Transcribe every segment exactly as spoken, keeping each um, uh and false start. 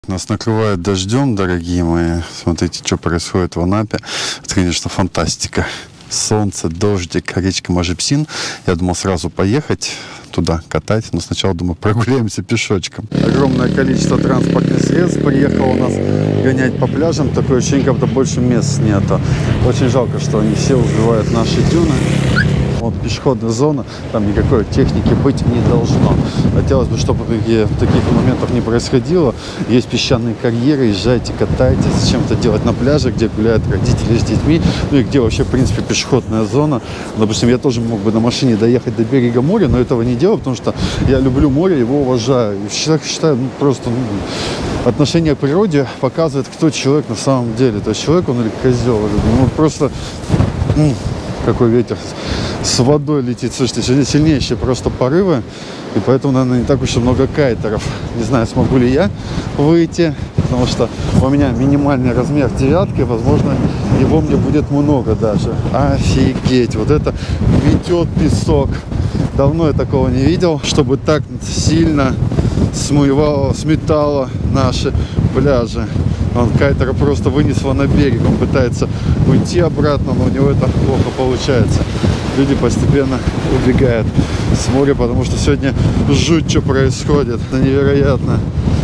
Нас накрывает дождем, дорогие мои. Смотрите, что происходит в Анапе. Это, конечно, фантастика. Солнце, дождик, речка Можипсин. Я думал сразу поехать туда катать, но сначала, думаю, прогуляемся пешочком. Огромное количество транспортных средств приехало у нас гонять по пляжам. Такое ощущение, как будто больше мест нету. Очень жалко, что они все убивают наши дюны. Вот пешеходная зона, там никакой техники быть не должно. Хотелось бы, чтобы таких моментов не происходило. Есть песчаные карьеры, езжайте, катайтесь. Зачем это делать на пляже, где гуляют родители с детьми, ну и где вообще, в принципе, пешеходная зона. Допустим, я тоже мог бы на машине доехать до берега моря, но этого не делаю, потому что я люблю море, его уважаю. И считаю, ну, просто ну, отношение к природе показывает, кто человек на самом деле. То есть человек он или козел. Ну, просто... Ну, какой ветер с водой летит. Слушайте, сегодня сильнейшие просто порывы. И поэтому, наверное, не так уж и много кайтеров. Не знаю, смогу ли я выйти. Потому что у меня минимальный размер девятки. Возможно, его мне будет много даже. Офигеть. Вот это метет песок. Давно я такого не видел. Чтобы так сильно смывало, сметало наши пляжи. Он кайтера просто вынесло на берег. Он пытается уйти обратно, но у него это плохо получается. Люди постепенно убегают с моря, потому что сегодня жуть, что происходит. Это невероятно.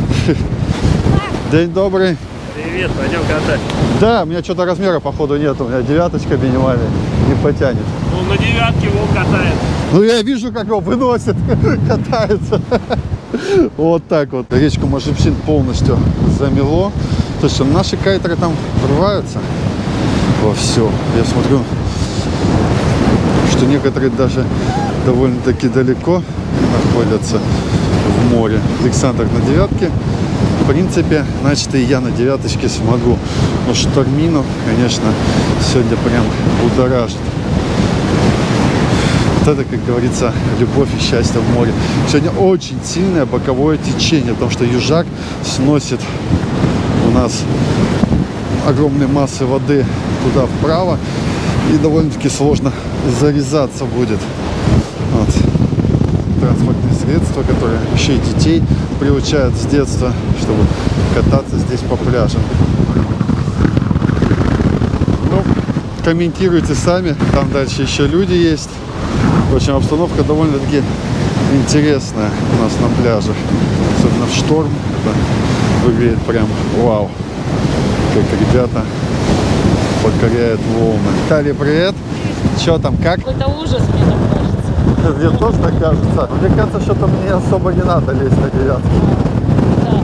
День добрый. Привет, пойдем катать. Да, у меня что-то размера, походу, нет. У меня девяточка минимальная не потянет. Ну, на девятке его катает. Ну, я вижу, как его выносит, катается. Вот так вот. Речку Можипсин полностью замело. То есть наши кайтеры там врываются во все. Я смотрю, что некоторые даже довольно-таки далеко находятся в море. Александр на девятке. В принципе, значит, и я на девяточке смогу. Но штормину, конечно, сегодня прям будоражит. Вот это, как говорится, любовь и счастье в море. Сегодня очень сильное боковое течение, потому что южак сносит у нас огромные массы воды туда вправо, и довольно-таки сложно зарезаться будет. Вот. Транспортные средства, которые еще и детей приучают с детства, чтобы кататься здесь по пляжам. Ну, комментируйте сами, там дальше еще люди есть. В общем, обстановка довольно-таки интересная у нас на пляже, особенно в шторм. Это выглядит прям вау, как ребята покоряют волны. Тали, привет! Что там, как? Какой-то ужас, мне так кажется. Мне тоже так кажется. Мне кажется, что-то мне особо не надо лезть на девятку. Да.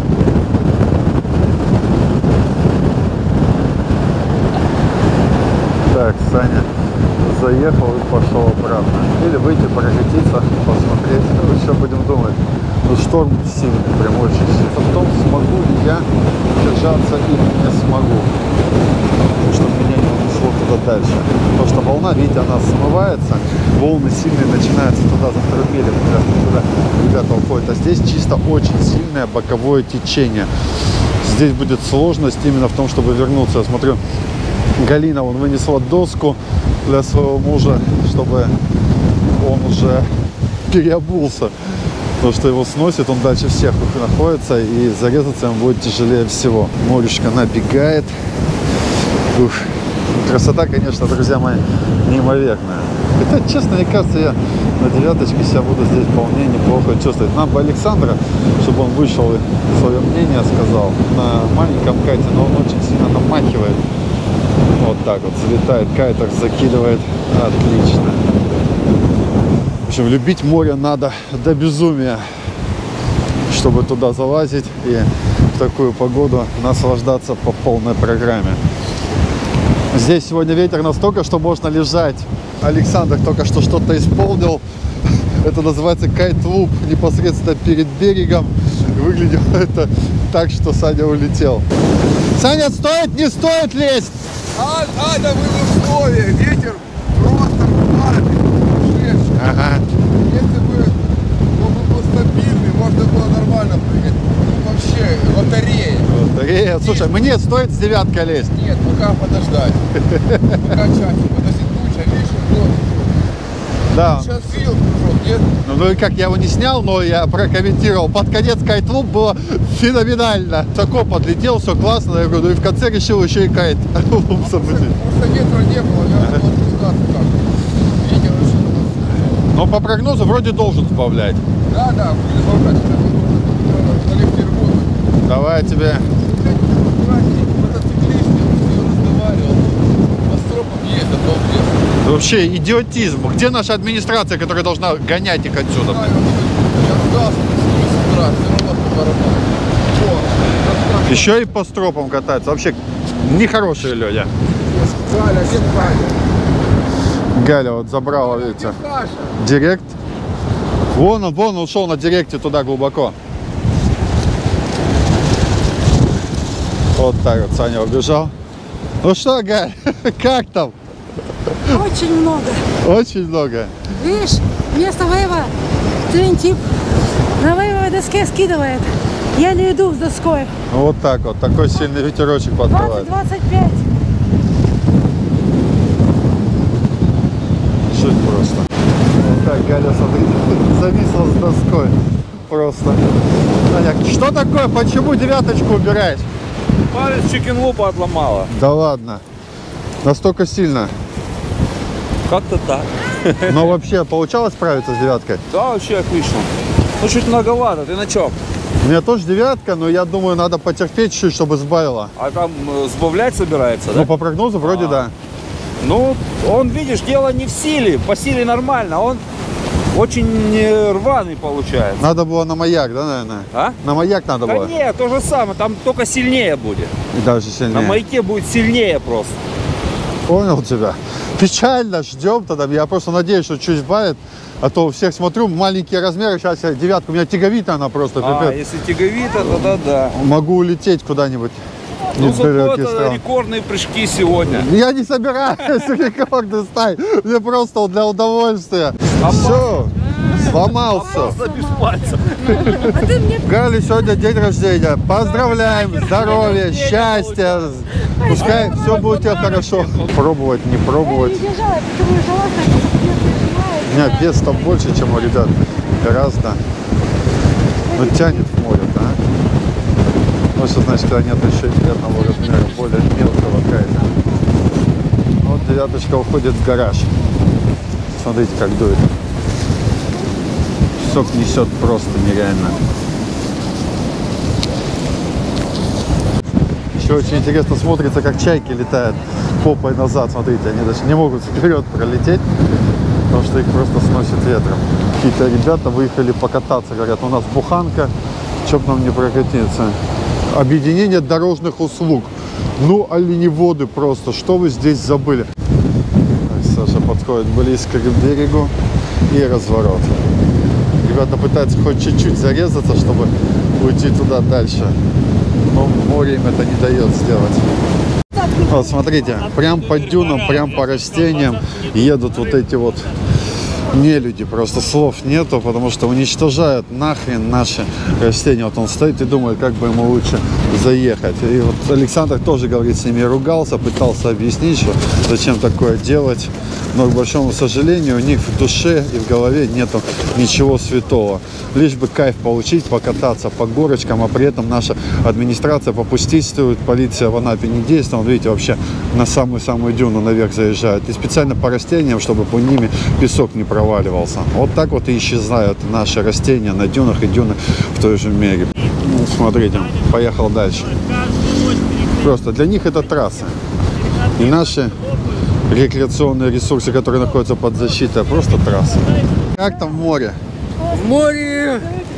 Так, Саня заехал и пошел обратно. Или выйти, прокатиться, посмотреть. Ну, еще будем думать. Ну, шторм сильный, прям очень сильный. Потом смогу ли я держаться или не смогу. Чтобы меня не унесло туда дальше. Потому что волна, видите, она смывается. Волны сильные начинаются туда за второй берег, куда ребята уходят. А здесь чисто очень сильное боковое течение. Здесь будет сложность именно в том, чтобы вернуться. Я смотрю, Галина, он вынесла доску для своего мужа, чтобы он уже переобулся. Потому что его сносит, он дальше всех находится, и зарезаться ему будет тяжелее всего. Морешка набегает. Ух. Красота, конечно, друзья мои, неимоверная. Хотя, честно, мне кажется, я на девяточке себя буду здесь вполне неплохо чувствовать. Нам бы Александра, чтобы он вышел и свое мнение сказал. На маленьком кайте, но он очень сильно намахивает. Вот так вот, залетает кайтер, закидывает. Отлично. В общем, любить море надо до безумия, чтобы туда залазить и в такую погоду наслаждаться по полной программе. Здесь сегодня ветер настолько, что можно лежать. Александр только что что-то исполнил. Это называется кайт-луп непосредственно перед берегом. Выглядело это так, что Саня улетел. Саня, стоит, не стоит лезть? А, Аня, вы в условиях. Ветер просто парный. Ага. Если бы он был стабильный, можно было нормально прыгать. Ну, вообще, лотерея. Лотерея. Слушай, мне стоит с девяткой лезть? Нет, пока подождать. Пока часик. Подожди, туча, видишь, вот. Да. Сейчас видел, кружок Нет? Ну, ну и как, я его не снял, но я прокомментировал. Под конец кайт-клуб было феноменально. Тако подлетел, все классно. Я говорю, ну и в конце решил еще и кайт. Просто ветра не было, я вот как. Ветер решил. Но по прогнозу вроде должен сбавлять. Да, да, будет сбавлять. Коллектор воздух. Давай тебе. Вообще идиотизм. Где наша администрация, которая должна гонять их отсюда? Еще и по стропам катаются. Вообще нехорошие люди. Галя, где Галя? Галя вот забрала, видите, директ. Вон он, вон он ушел на директе туда глубоко. Вот так вот Саня убежал. Ну что, Галь, как там? Очень много. Очень много. Видишь, вместо вейва твин-тип на вейвовой доске скидывает. Я не иду с доской. Ну вот так вот, такой сильный ветерочек поддувает. двадцать двадцать пять. Жуть просто. Вот так Галя, смотрите, зависла с доской. Просто. Аня, что такое? Почему девяточку убираешь? Палец чикен-лупа отломала. Да ладно. Настолько сильно. Как-то так. Но вообще получалось справиться с девяткой? Да, вообще отлично. Ну, чуть многовато. Ты на чем? У меня тоже девятка, но я думаю, надо потерпеть чуть, чтобы сбавила. А там э, сбавлять собирается, да? Ну, по прогнозу вроде А. да. Ну, он, видишь, дело не в силе. По силе нормально. Он очень э, рваный получается. Надо было на маяк, да, наверное? А? На маяк надо Да было. нет, то же самое. Там только сильнее будет. И даже сильнее. На маяке будет сильнее просто. Понял тебя. Печально, ждем тогда. Я просто надеюсь, что чуть сбавит. А то у всех смотрю, маленькие размеры. Сейчас я девятку, у меня тяговита она просто. А, пипец. если тяговито, то да, да. Могу улететь куда-нибудь. Ну, Недалекий зато стран. это рекордные прыжки сегодня. Я не собираюсь рекорды ставить. Мне просто для удовольствия. Все, сломался. Просто без пальцев. А ты мне Гали, сегодня день рождения. Поздравляем, здоровья, счастья. Пускай все будет у тебя хорошо. Пробовать, не я пробовать. не держала, я потому жила, У меня вес там больше, чем у ребят. Гораздо. Но тянет в море, да? Ну, что значит, когда нет еще и одного размера, более мелкого кайта. Вот девяточка уходит в гараж. Смотрите, как дует. Песок несет просто нереально. Еще очень интересно смотрится, как чайки летают попой назад. Смотрите, они даже не могут вперед пролететь, потому что их просто сносит ветром. Какие-то ребята выехали покататься, говорят, у нас буханка, чтоб нам не прокатиться. Объединение дорожных услуг. Ну, оленеводы просто, что вы здесь забыли? Так, Саша подходит близко к берегу и разворот. Ребята пытаются хоть чуть-чуть зарезаться, чтобы уйти туда дальше. Но море им это не дает сделать. Вот, смотрите, прям по дюнам, прям по растениям едут вот эти вот нелюди. Просто слов нету, потому что уничтожают нахрен наши растения. Вот он стоит и думает, как бы ему лучше заехать. И вот Александр тоже, говорит, с ними ругался, пытался объяснить, что зачем такое делать. Но, к большому сожалению, у них в душе и в голове нету ничего святого. Лишь бы кайф получить, покататься по горочкам, а при этом наша администрация попустительствует, полиция в Анапе не действует. Видите, вообще на самую-самую дюну наверх заезжают. И специально по растениям, чтобы по ними песок не проваливался. Вот так вот и исчезают наши растения на дюнах и дюны в той же мере. Ну, смотрите, поехал дальше. Просто для них это трасса. И наши рекреационные ресурсы, которые находятся под защитой, просто трасса. Как там в море? В море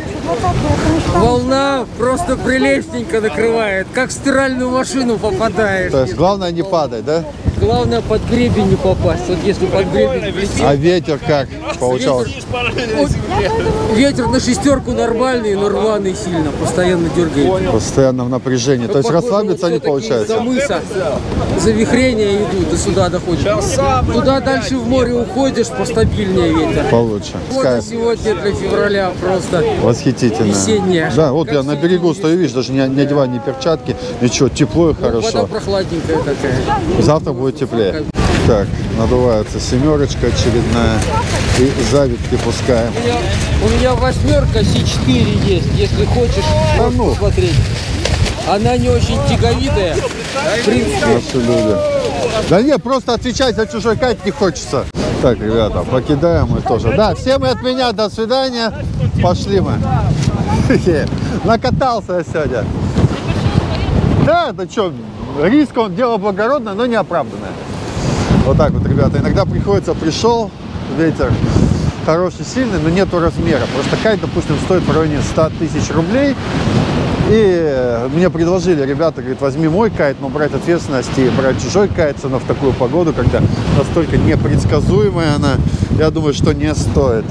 волна просто прелестненько накрывает, как в стиральную машину попадаешь. То есть главное не падать, да? Главное под гребень не попасть. Вот если под гребень влететь. А ветер как получалось? Ветер на шестерку нормальный, но рваный сильно, постоянно дергает. Постоянно в напряжении. То есть Похоже, расслабиться вот не всё-таки получается? из-за мыса завихрения идут и сюда доходят. Туда дальше в море уходишь, постабильнее ветер. Получше. Погода Кайф. сегодня для февраля просто Восхитительно. весенняя. Да, вот Как я на всегда. берегу стою, видишь, даже не, не одеваю ни перчатки, ничего, тепло и Вода хорошо. прохладненькая такая. Завтра будет теплее. Так, надувается семерочка очередная. И завитки пускаем. У меня, у меня восьмерка Си четыре есть, если хочешь А ну. посмотреть. Она не очень тяговитая. В принципе. Наши люди. Да не, просто отвечать за чужой кайт не хочется. Так, ребята, покидаем мы тоже. Да, всем и от меня до свидания. Пошли мы. Накатался я сегодня. Да, это что, риск, он дело благородное, но не оправданное. Вот так вот, ребята, иногда приходится, пришел, ветер хороший, сильный, но нету размера. Просто кайт, допустим, стоит в районе ста тысяч рублей. И мне предложили, ребята, говорит, возьми мой кайт, но брать ответственность и брать чужой кайт, но в такую погоду, когда настолько непредсказуемая она, я думаю, что не стоит.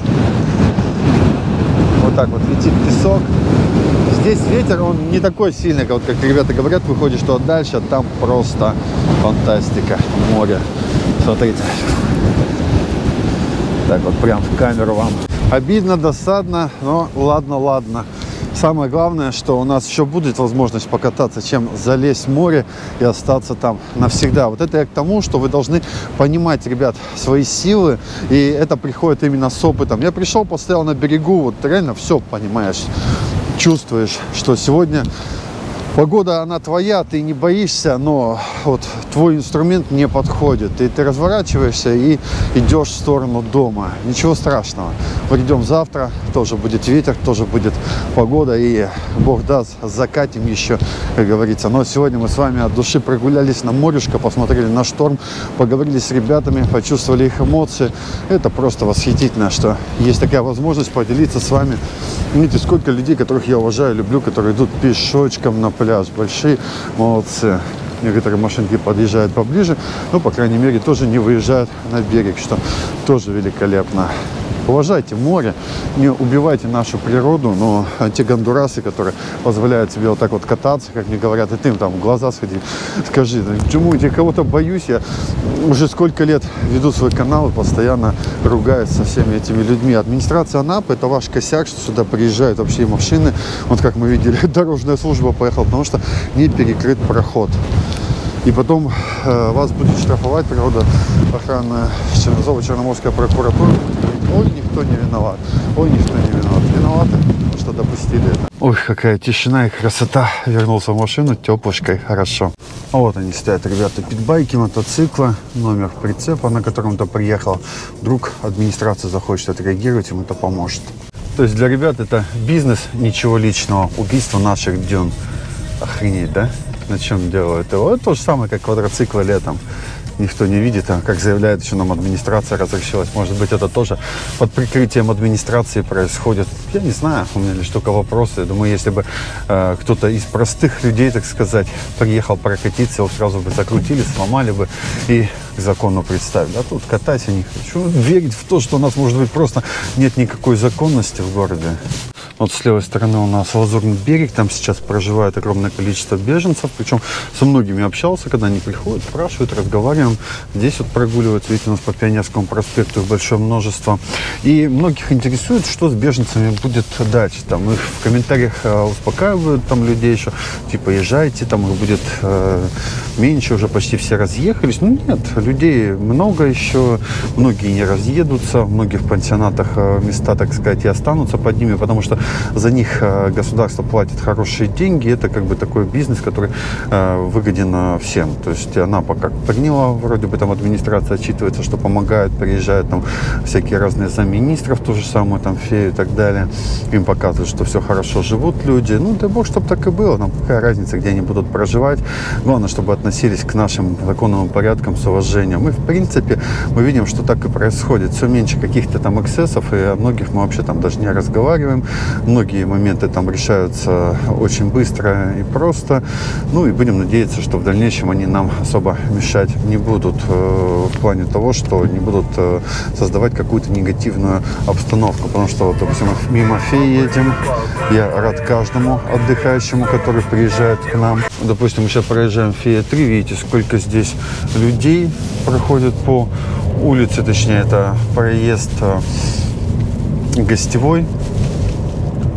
Вот так вот летит песок. Здесь ветер, он не такой сильный, как, как ребята говорят, выходишь что дальше, а там просто фантастика, море. Смотрите. Так вот прям в камеру вам. Обидно, досадно, но ладно, ладно. Самое главное, что у нас еще будет возможность покататься, чем залезть в море и остаться там навсегда. Вот это я к тому, что вы должны понимать, ребят, свои силы, и это приходит именно с опытом. Я пришел, постоял на берегу, вот реально все понимаешь, чувствуешь, что сегодня погода, она твоя, ты не боишься, но вот твой инструмент не подходит. И ты разворачиваешься и идешь в сторону дома. Ничего страшного. Придем завтра, тоже будет ветер, тоже будет погода. И Бог даст, закатим еще, как говорится. Но сегодня мы с вами от души прогулялись на морюшко, посмотрели на шторм, поговорили с ребятами, почувствовали их эмоции. Это просто восхитительно, что есть такая возможность поделиться с вами. Видите, сколько людей, которых я уважаю, люблю, которые идут пешочком на пляж. Большие молодцы. Некоторые машинки подъезжают поближе, но, по крайней мере, тоже не выезжают на берег, что тоже великолепно. Уважайте море, не убивайте нашу природу, но те гондурасы, которые позволяют себе вот так вот кататься, как мне говорят, и ты им там в глаза сходи, скажи, почему я кого-то боюсь, я уже сколько лет веду свой канал и постоянно ругаюсь со всеми этими людьми. Администрация Анапы — это ваш косяк, что сюда приезжают вообще машины, вот как мы видели, дорожная служба поехала, потому что не перекрыт проход. И потом э, вас будет штрафовать природоохранная Черноморская прокуратура. Ой, никто не виноват. Ой, никто не виноват. Виноваты, что допустили это. Ой, какая тишина и красота. Вернулся в машину теплышкой. Хорошо. А вот они стоят, ребята, питбайки, мотоциклы, номер прицепа, на котором-то приехал. Вдруг администрация захочет отреагировать, им это поможет. То есть для ребят это бизнес, ничего личного. Убийство наших дюн. Охренеть, да? На чем делают его? Это то же самое, как квадроциклы летом. Никто не видит, а как заявляет еще нам администрация разрешилась. Может быть, это тоже под прикрытием администрации происходит. Я не знаю, у меня лишь только вопросы. Я думаю, если бы э, кто-то из простых людей, так сказать, приехал прокатиться, его сразу бы закрутили, сломали бы и к закону представили. А тут катать я не хочу. Верить в то, что у нас, может быть, просто нет никакой законности в городе. Вот с левой стороны у нас Лазурный берег, там сейчас проживает огромное количество беженцев, причем со многими общался, когда они приходят, спрашивают, разговариваем. Здесь вот прогуливаются, видите, у нас по Пионерскому проспекту их большое множество. И многих интересует, что с беженцами будет дальше. Там их в комментариях э, успокаивают там людей еще, типа, езжайте, там их будет э, меньше, уже почти все разъехались. Ну нет, людей много еще, многие не разъедутся, многие в пансионатах э, места, так сказать, и останутся под ними, потому что за них э, государство платит хорошие деньги. Это как бы такой бизнес, который э, выгоден всем. То есть она пока приняла, вроде бы там администрация отчитывается, что помогает, приезжают там всякие разные замминистров, то же самое, там феи и так далее. Им показывают, что все хорошо живут люди. Ну, дай бог, чтобы так и было. Нам какая разница, где они будут проживать. Главное, чтобы относились к нашим законным порядкам с уважением. И, в принципе, мы видим, что так и происходит. Все меньше каких-то там эксцессов, и о многих мы вообще там даже не разговариваем. Многие моменты там решаются очень быстро и просто. Ну, и будем надеяться, что в дальнейшем они нам особо мешать не будут э, в плане того, что не будут э, создавать какую-то негативную обстановку. Потому что, вот, допустим, мимо Феи едем. Я рад каждому отдыхающему, который приезжает к нам. Допустим, мы сейчас проезжаем Фея три. Видите, сколько здесь людей проходит по улице. Точнее, это проезд э, гостевой.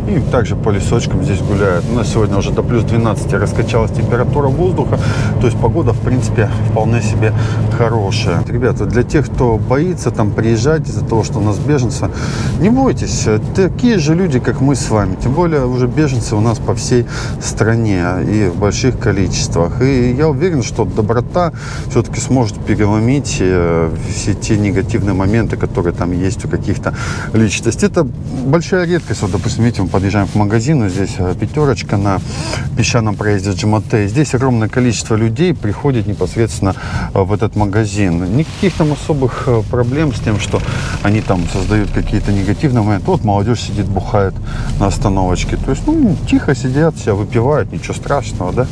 И также по лесочкам здесь гуляют. У нас сегодня уже до плюс двенадцати раскачалась температура воздуха. То есть погода, в принципе, вполне себе хорошая. Ребята, для тех, кто боится там приезжать из-за того, что у нас беженцы, не бойтесь. Такие же люди, как мы с вами. Тем более уже беженцы у нас по всей стране и в больших количествах. И я уверен, что доброта все-таки сможет переломить все те негативные моменты, которые там есть у каких-то личностей. Это большая редкость. Вот, допустим, видите, мы подъезжаем к магазину, здесь пятерочка на песчаном проезде Джимате. Здесь огромное количество людей приходит непосредственно в этот магазин. Никаких там особых проблем с тем, что они там создают какие-то негативные моменты. Вот молодежь сидит, бухает на остановочке. То есть, ну, тихо сидят, себя выпивают, ничего страшного, да?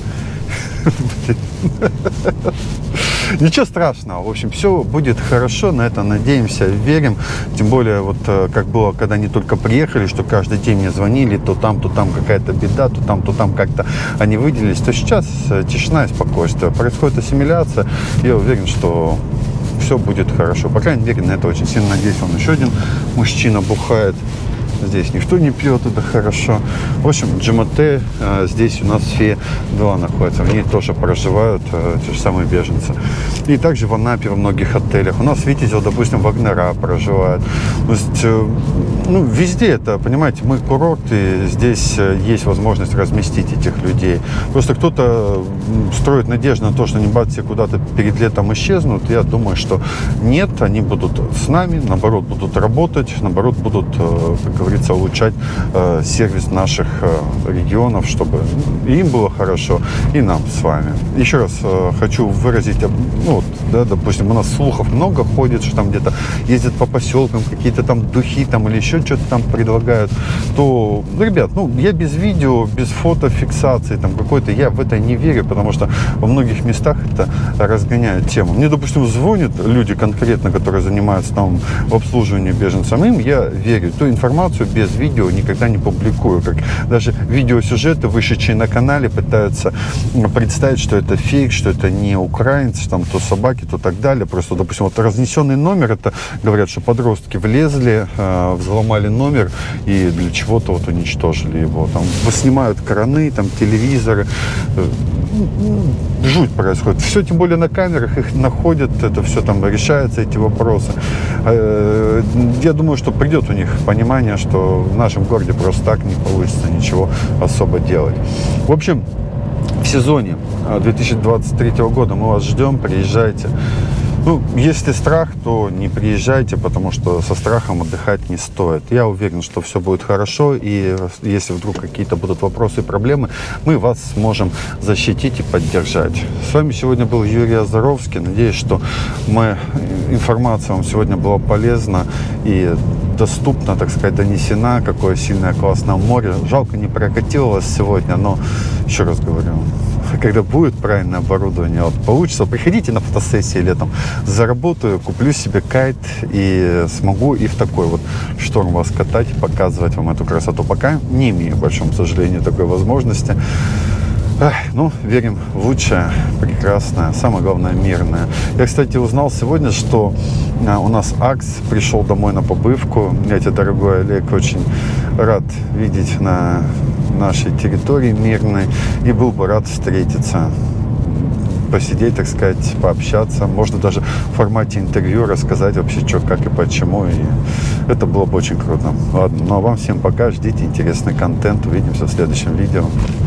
Ничего страшного. В общем, все будет хорошо, на это надеемся, верим. Тем более, вот как было, когда они только приехали, что каждый день мне звонили, то там, то там какая-то беда, то там, то там как-то они выделились. То сейчас тишина и спокойствие. Происходит ассимиляция. Я уверен, что все будет хорошо. По крайней мере, на это очень сильно надеюсь. Он еще один мужчина бухает. Здесь никто не пьет, это хорошо. В общем, Джимате, здесь у нас все два находятся. В ней тоже проживают те же самые беженцы. И также в Анапе во многих отелях. У нас, видите, вот, допустим, Вагнера проживают. То есть, ну, везде это, понимаете, мы курорт, и здесь есть возможность разместить этих людей. Просто кто-то строит надежду на то, что они бац, куда-то перед летом исчезнут. Я думаю, что нет, они будут с нами, наоборот, будут работать, наоборот, будут, как говорится, улучшать э, сервис наших э, регионов, чтобы им было хорошо, и нам с вами. Еще раз э, хочу выразить, ну, вот, да, допустим, у нас слухов много ходит, что там где-то ездят по поселкам, какие-то там духи там или еще что-то там предлагают, то, ребят, ну, я без видео, без фотофиксации там какой-то, я в это не верю, потому что во многих местах это разгоняет тему. Мне, допустим, звонят люди конкретно, которые занимаются там в обслуживании беженцев, им я верю. Ту информацию без видео никогда не публикую. Как даже видеосюжеты, вышедшие на канале, пытаются представить, что это фейк, что это не украинцы, там то собаки, то так далее. Просто, допустим, вот разнесенный номер, это говорят, что подростки влезли, э, взломали номер и для чего-то вот уничтожили его. Там снимают краны, там телевизоры. Жуть происходит. Все, тем более на камерах их находят, это все там решается, эти вопросы. Я думаю, что придет у них понимание, что в нашем городе просто так не получится ничего особо делать. В общем, в сезоне две тысячи двадцать третьего года мы вас ждем, приезжайте. Ну, если страх, то не приезжайте, потому что со страхом отдыхать не стоит. Я уверен, что все будет хорошо, и если вдруг какие-то будут вопросы и проблемы, мы вас сможем защитить и поддержать. С вами сегодня был Юрий Озаровский. Надеюсь, что моя информация вам сегодня была полезна и доступно, так сказать, донесена. Какое сильное, классное море. Жалко, не прокатилось сегодня, но еще раз говорю, когда будет правильное оборудование, вот, получится, приходите на фотосессии летом, заработаю, куплю себе кайт и смогу и в такой вот шторм вас катать, показывать вам эту красоту. Пока не имею, к большому сожалению, такой возможности. Эх, ну, верим в лучшее, прекрасное, самое главное, мирное. Я, кстати, узнал сегодня, что а, у нас Акс пришел домой на побывку. Я тебе, дорогой Олег, очень рад видеть на нашей территории мирной и был бы рад встретиться, посидеть, так сказать, пообщаться. Можно даже в формате интервью рассказать вообще, что, как и почему. И это было бы очень круто. Ладно, ну а вам всем пока, ждите интересный контент. Увидимся в следующем видео.